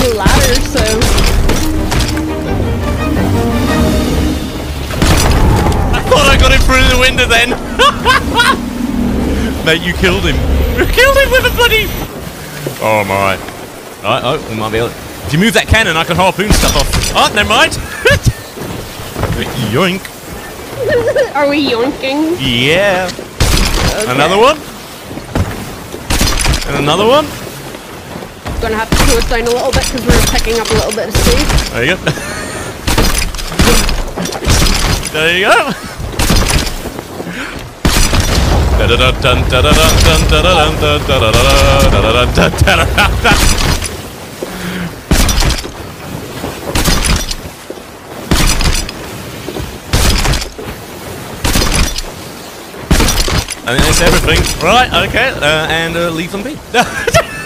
a ladder, so... I thought I got him through the window then. Mate, you killed him. You killed him with a bloody... Oh, I'm alright. Alright, oh, we might be able to... If you move that cannon, I can harpoon stuff off. Oh, never mind. Yoink. Are we yoinking? Yeah. Okay. Another one. And another one. Gonna have to slow us down a little bit because we're picking up a little bit of speed. There you go. There you go. I think that's everything. Right, okay, and leave them be.